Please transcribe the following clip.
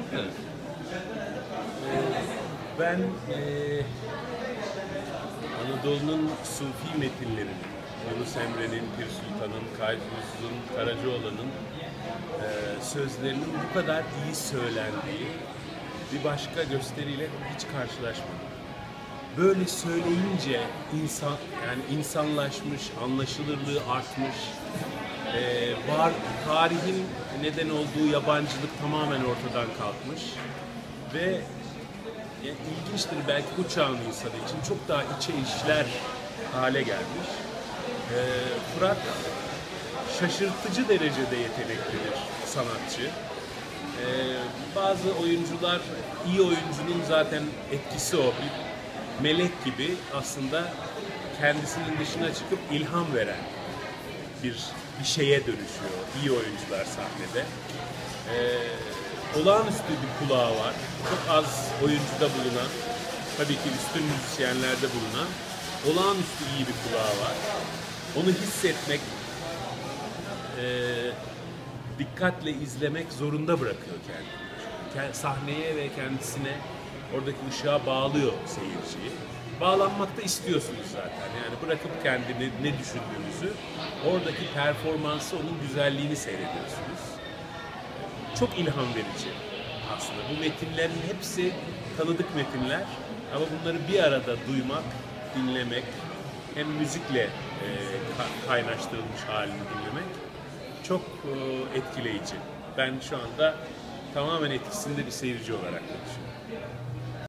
Evet. Ben Anadolu'nun Sufi metinlerinin, Yunus Emre'nin, Pir Sultan'ın, Kayfuz'un, Karacaoğlan'ın sözlerinin bu kadar iyi söylendiği bir başka gösteriyle hiç karşılaşmadım. Böyle söyleyince insanlaşmış, anlaşılırlığı artmış, var tarihin neden olduğu yabancılık tamamen ortadan kalkmış ve ilginçtir belki bu çağın insanı için çok daha içe işler hale gelmiş. Fırat şaşırtıcı derecede yeteneklidir sanatçı. Bazı oyuncular, iyi oyuncunun zaten etkisi o. Bir melek gibi aslında kendisinin dışına çıkıp ilham veren bir şeye dönüşüyor. İyi oyuncular sahnede. Olağanüstü bir kulağı var. Çok az oyuncuda bulunan, tabii ki üstün müzisyenlerde bulunan olağanüstü iyi bir kulağı var. Onu hissetmek, dikkatle izlemek zorunda bırakıyor kendini. Sahneye ve kendisine, oradaki ışığa bağlıyor seyirciyi. Bağlanmak da istiyorsunuz zaten. Yani bırakıp kendini ne düşündüğünüzü, oradaki performansı, onun güzelliğini seyrediyorsunuz. Çok ilham verici aslında. Bu metinlerin hepsi tanıdık metinler ama bunları bir arada duymak, dinlemek, hem müzikle kaynaştırılmış halini dinlemek çok etkileyici. Ben şu anda tamamen etkisinde bir seyirci olarak konuşuyorum.